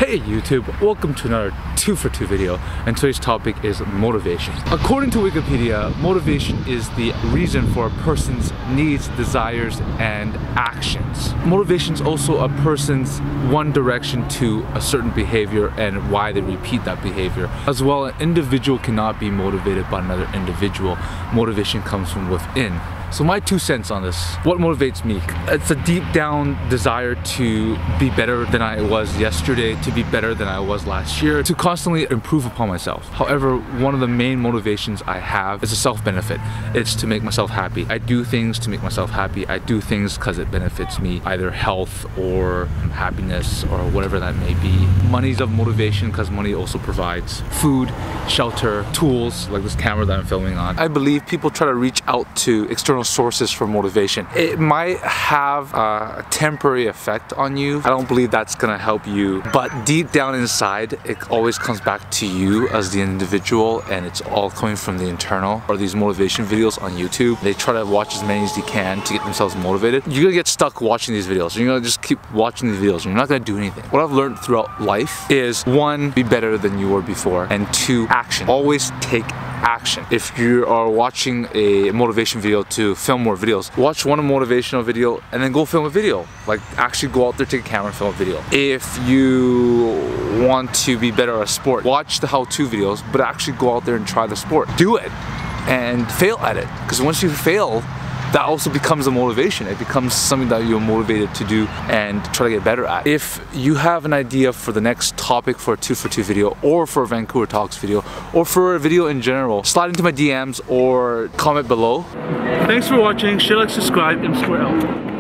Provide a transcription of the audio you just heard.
Hey YouTube, welcome to another 2 for 2 video, and today's topic is motivation. According to Wikipedia, motivation is the reason for a person's needs, desires, and actions. Motivation is also a person's one direction to a certain behavior and why they repeat that behavior. As well, an individual cannot be motivated by another individual. Motivation comes from within. So my 2 cents on this, what motivates me? It's a deep down desire to be better than I was yesterday, to be better than I was last year, to constantly improve upon myself. However, one of the main motivations I have is a self-benefit. It's to make myself happy. I do things to make myself happy. I do things because it benefits me, either health or happiness or whatever that may be. Money's of motivation because money also provides food, shelter, tools, like this camera that I'm filming on. I believe people try to reach out to external sources for motivation. It might have a temporary effect on you. I don't believe that's gonna help you, but deep down inside, it always comes back to you as the individual, and it's all coming from the internal. Or these motivation videos on YouTube, they try to watch as many as they can to get themselves motivated. You're gonna get stuck watching these videos. You're gonna just keep watching these videos and you're not gonna do anything. What I've learned throughout life is 1, be better than you were before, and 2, action. Always take action. If you are watching a motivation video to film more videos, watch one motivational video and then go film a video. Like, actually go out there, take a camera and film a video. If you want to be better at a sport, watch the how-to videos, but actually go out there and try the sport. Do it and fail at it, because once you fail, that also becomes a motivation. It becomes something that you're motivated to do and try to get better at. If you have an idea for the next topic for a 2 for 2 video, or for a Vancouver Talks video, or for a video in general, slide into my DMs or comment below. Thanks for watching. Share, like, subscribe, impsquared out.